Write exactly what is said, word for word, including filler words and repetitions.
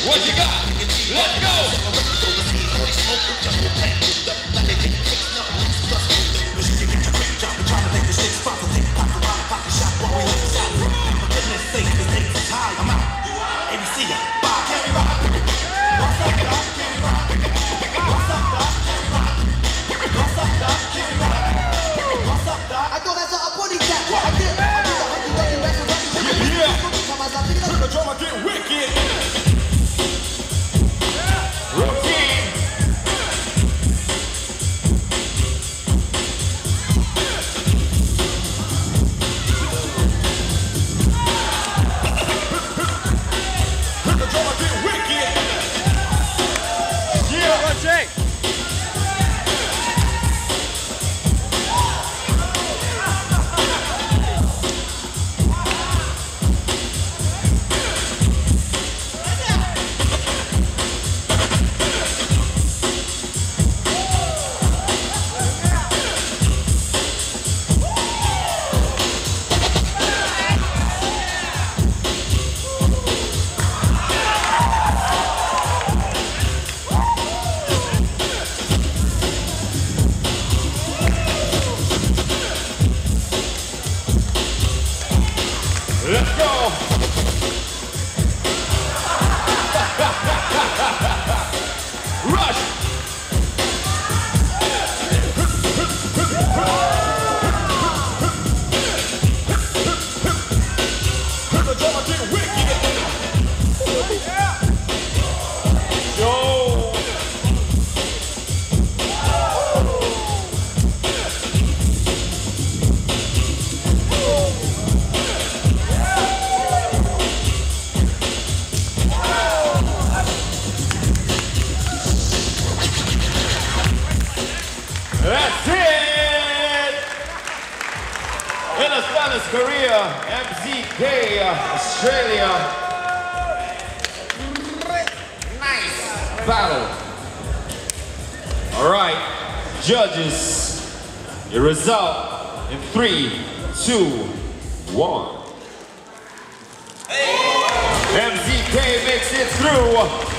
What you got? Let's go. Get wicked. Routine. The drama get wicked. Yeah, Roger. Let's go. Rush. The drama get wicked. Yo. That's it! Illest Fellaz, Korea, M Z K, Australia. Nice battle. All right, judges, your result in three, two, one. M Z K makes it through.